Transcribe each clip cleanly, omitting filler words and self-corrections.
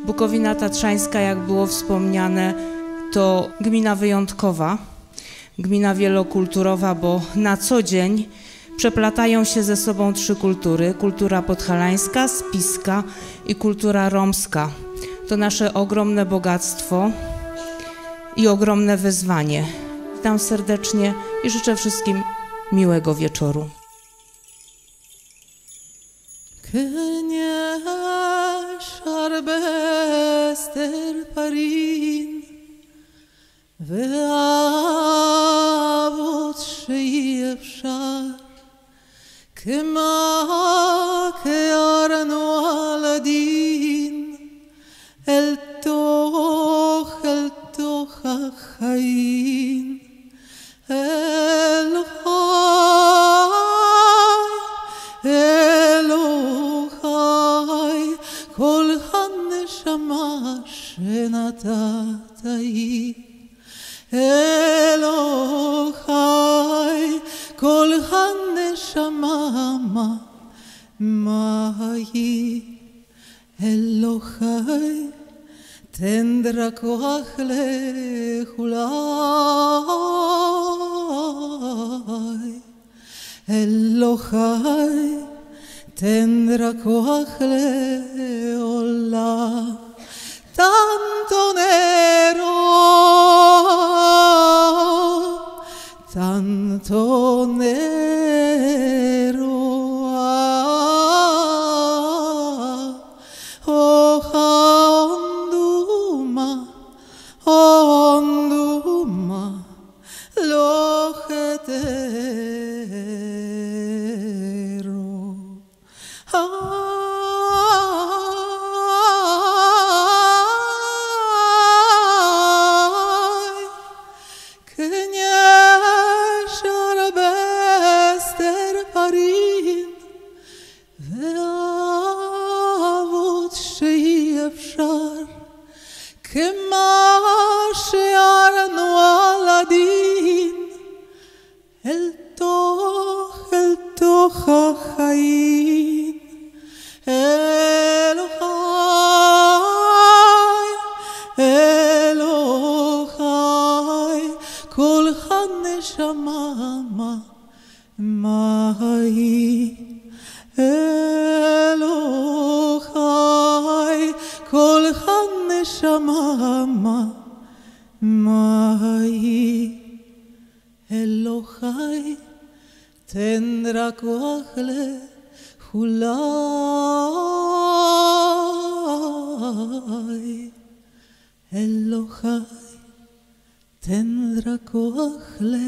Bukowina Tatrzańska, jak było wspomniane, to gmina wyjątkowa, gmina wielokulturowa, bo na co dzień przeplatają się ze sobą trzy kultury: kultura podhalańska, spiska i kultura romska. To nasze ogromne bogactwo i ogromne wyzwanie. Witam serdecznie i życzę wszystkim miłego wieczoru. תן כוח לכולי, אלוהי, תן כוח לעולם, tanto nero, tanto nero, onduma, lojetero. כמה שירנו על הדין אל תוך החיים אלוהי כל הנשמה מה היא אלוהי כל הנשמה מה היא אלוהי תן רק כוח לכולי אלוהי תן רק כוח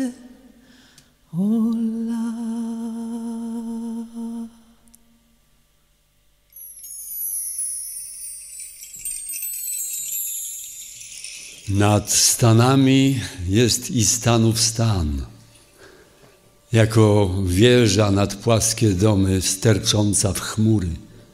לעולם. Nad stanami jest i stanów stan, jako wieża nad płaskie domy stercząca w chmury.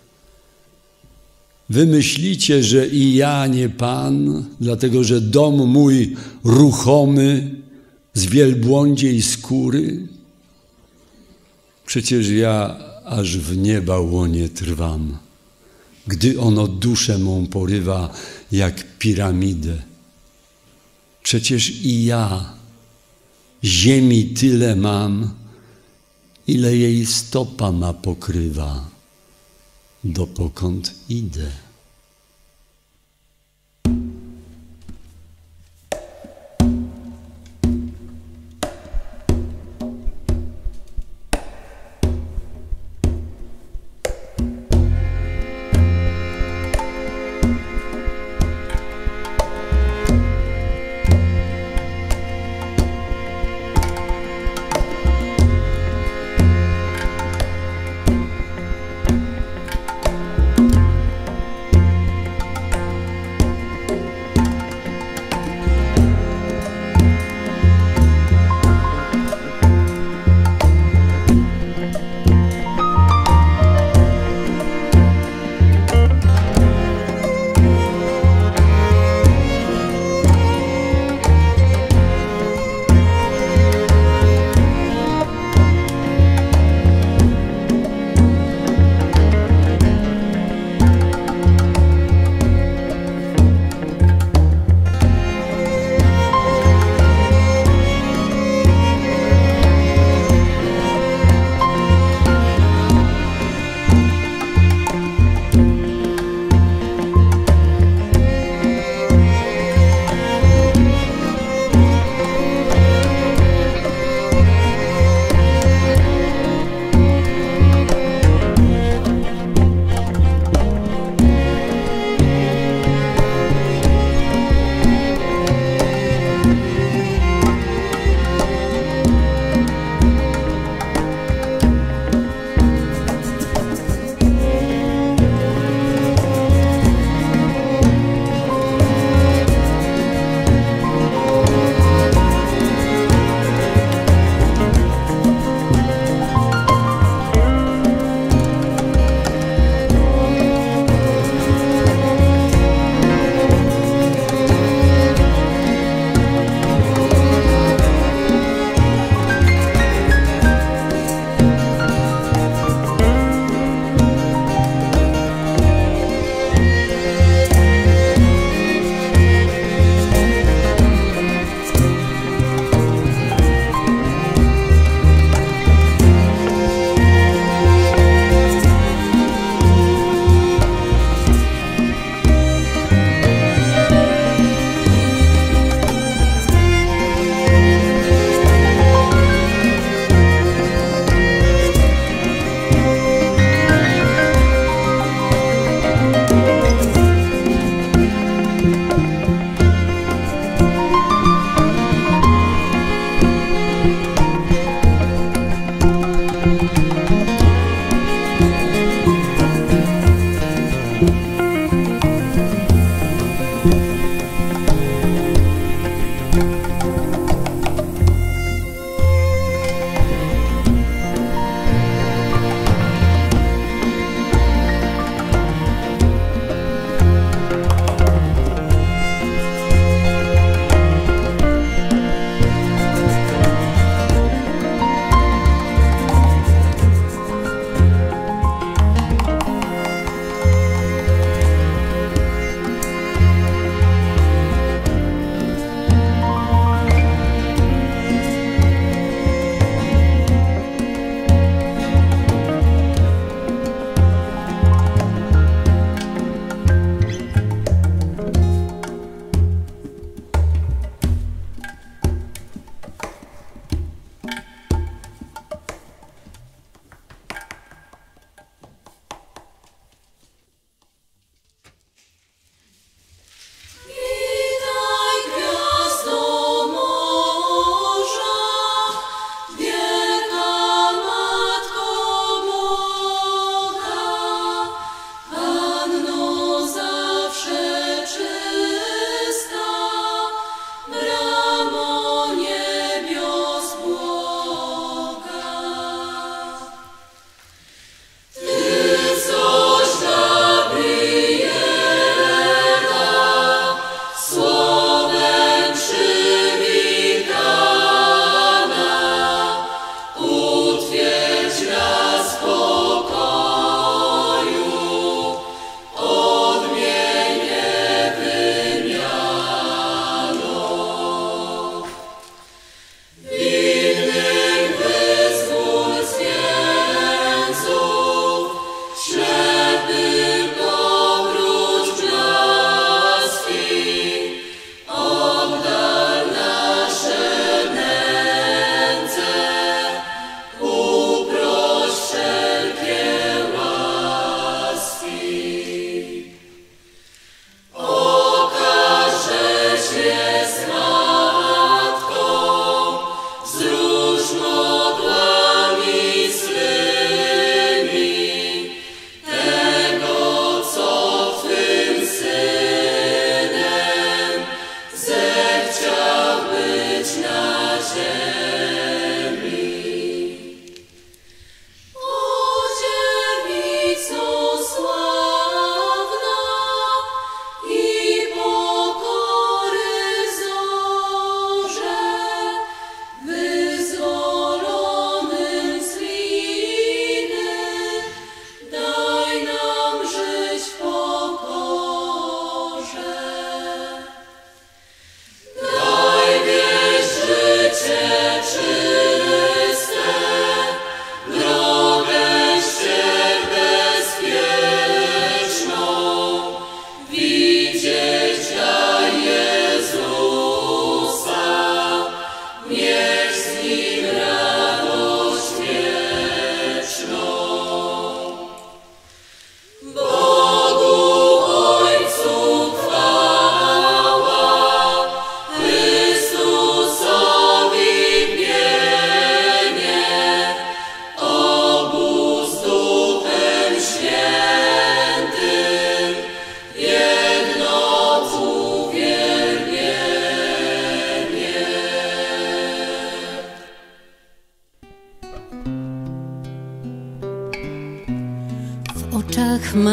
Wy myślicie, że i ja nie Pan, dlatego że dom mój ruchomy z wielbłądziej skóry? Przecież ja aż w nieba łonie trwam, gdy ono duszę mą porywa jak piramidę. Przecież i ja ziemi tyle mam, ile jej stopa ma pokrywa, dopokąd idę.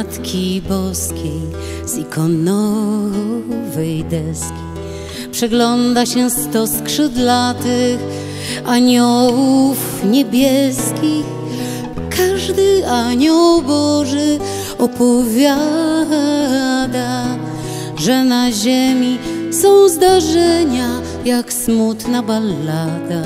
Matki Boskiej z ikonowej deski przegląda się 100 skrzydlatych aniołów niebieskich. Każdy anioł Boży opowiada, że na ziemi są zdarzenia jak smutna ballada.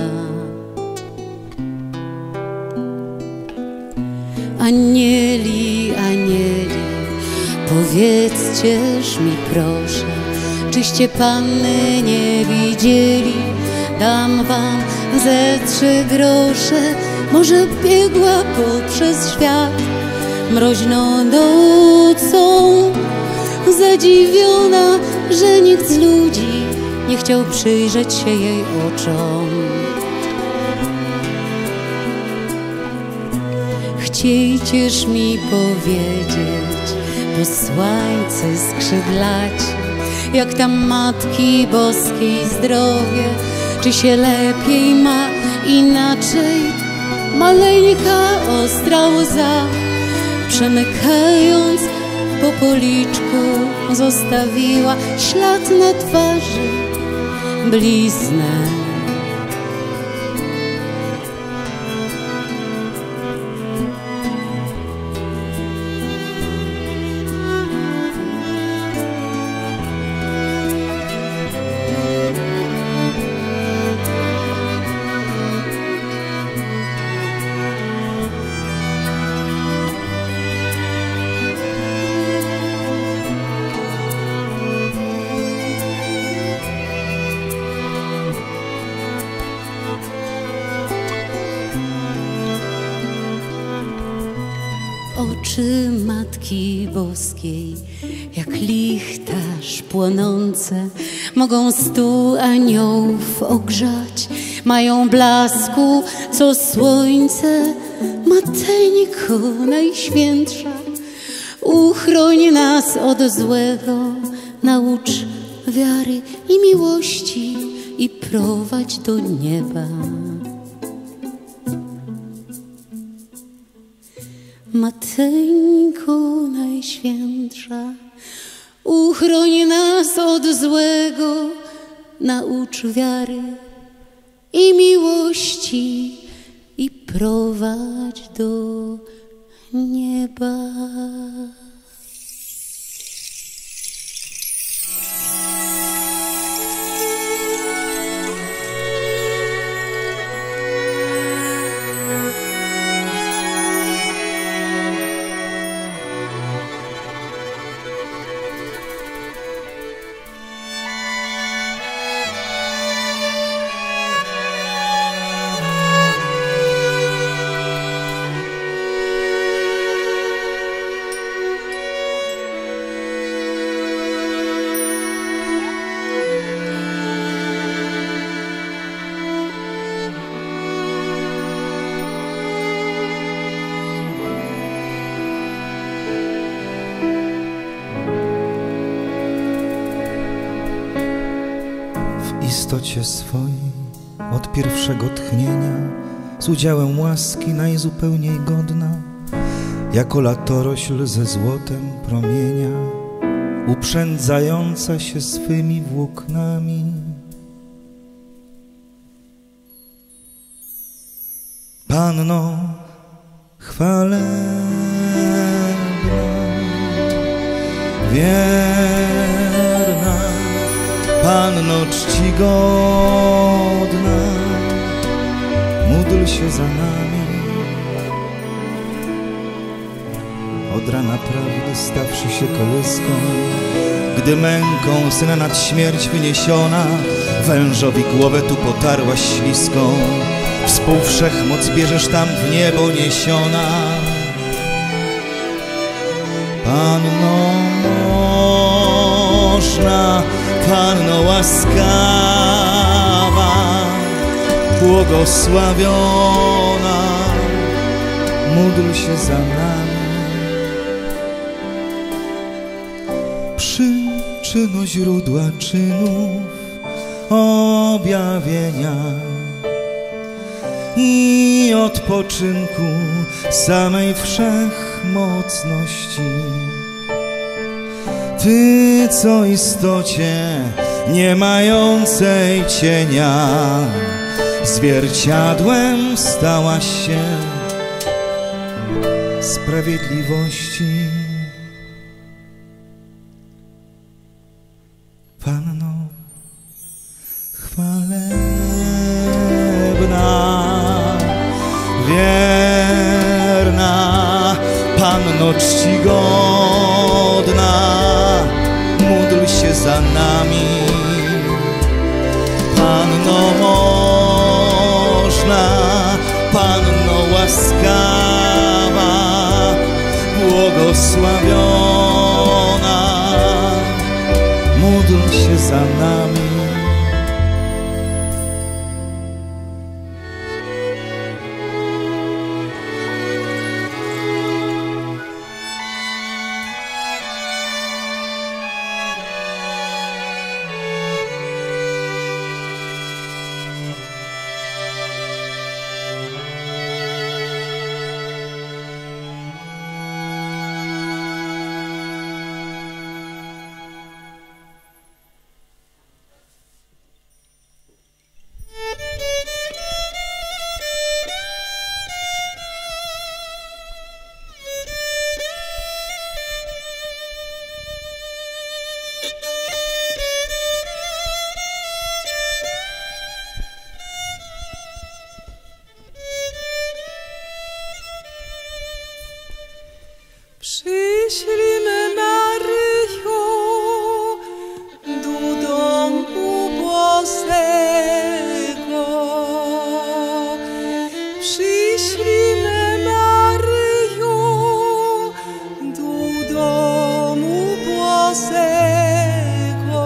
Anieli, anieli, powiedzcież mi proszę, czyście panny nie widzieli? Dam wam ze 3 grosze, może biegła poprzez świat mroźną nocą, zadziwiona, że nikt z ludzi nie chciał przyjrzeć się jej oczom. Chciejcież mi powiedzieć, posłańcy skrzydlaci, jak tam Matki Boskiej zdrowie, czy się lepiej ma, inaczej? Maleńka ostra łza, przemykając po policzku, zostawiła ślad na twarzy, bliznę. Oczy Matki Boskiej, jak lichtarz płonące, mogą 100 aniołów ogrzać. Mają blasku, co słońce. Mateńko Najświętsza, uchroń nas od złego, naucz wiary i miłości i prowadź do nieba. Mateńko Najświętsza, uchroń nas od złego, naucz wiary i miłości i prowadź do nieba. W istocie swojej od pierwszego tchnienia, z udziałem łaski najzupełniej godna, jako latorośl ze złotem promienia, uprzędzająca się swymi włóknami. Panno chwalebna, wierna, Panno czcigodna, módl się za nami. Od rana prawdy stawszy się kołyską, gdy męką syna nad śmierć wyniesiona, wężowi głowę tu potarłaś śliską, współwszechmoc bierzesz tam w niebo niesiona. Panno można, Panno łaskawa, błogosławiona, módl się za nami. Przyczyno źródła czynów objawienia i odpoczynku samej wszechmocności, Ty, co istocie nie mającej cienia, zwierciadłem stałaś się sprawiedliwości. Panno chwalebna, wierna, Panno czcigodna, módl się za nami. Panno można, Panno łaskawa, błogosławiona, módl się za nami. Przyślijmy Maryjo do domu Bożego. Przyślijmy Maryjo do domu Bożego.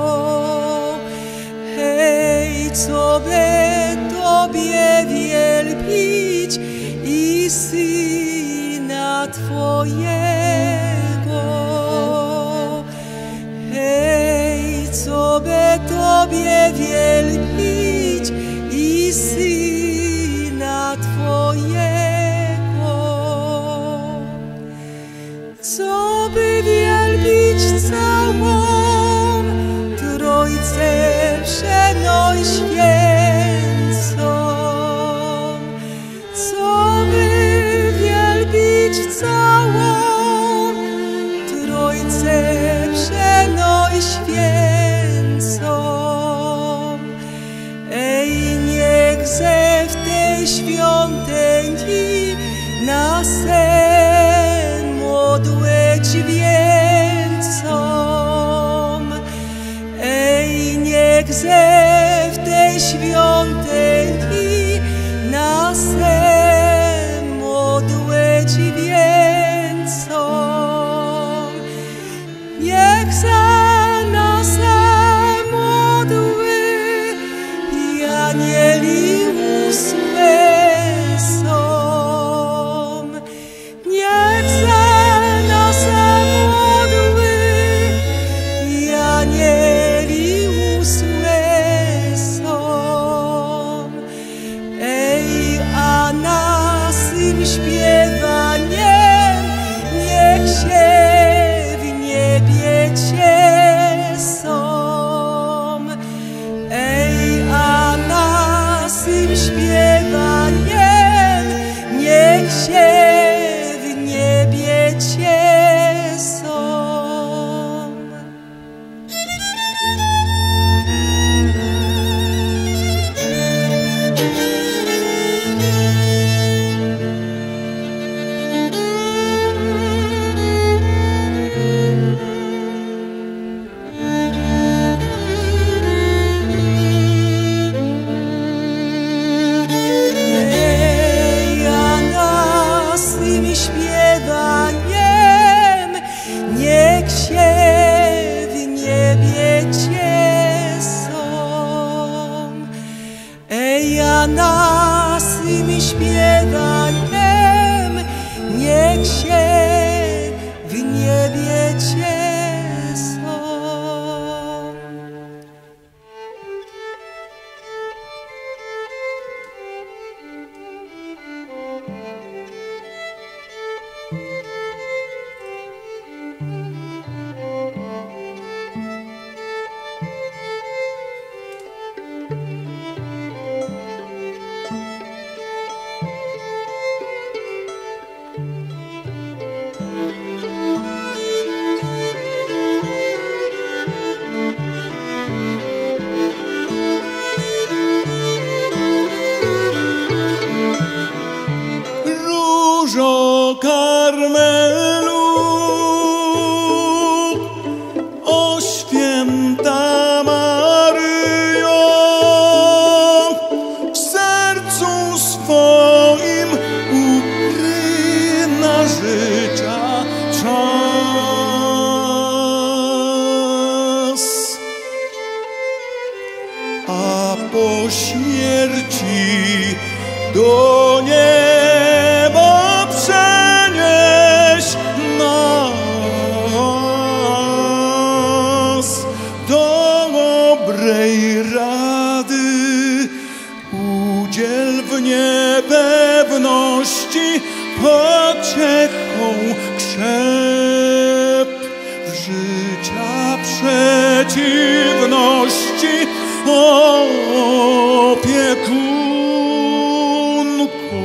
Hej, co by Tobie wielbić i Syna Twojego. Hej, co by Tobie wielbić i Syna Twojego. Co by wielbić całą Trójcę Wszechświętą. Co by wielbić całą Trójcę Wszechświętą. Ej, niech ze w tej świątyni na sen modłę dźwięcą. Ej, niech ze w tej świątyni na sen modłę dźwięcą. Niech za nas modły i anieli usłyszą. Niech za nas modły i anieli usłyszą. Ej, a naszym śpiewaniem niech się w niebie cieszy. śmierci do nieba przenieś nas. Dobrej rady udziel w niepewności, pociechą krzep w życia przeciwności opiekunką.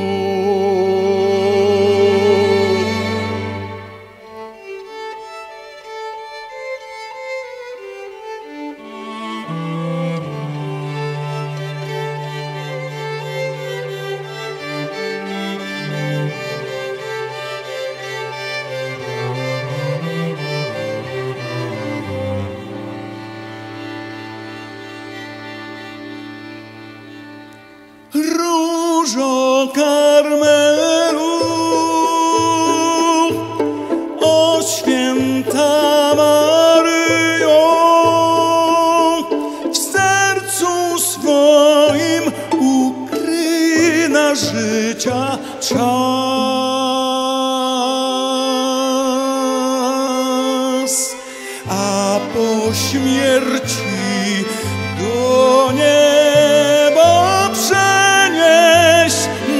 Różo Karmelu, o święta Maryjo, w sercu swoim ukryj na życia czas, a po śmierci do nieba przenieś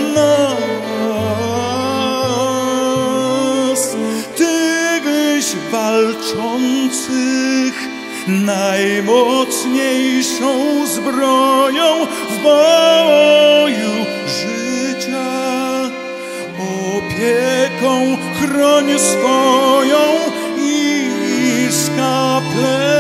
nas. Tybyś walczących najmocniejszą zbroją w boju życia opieką chroń swoją i skaple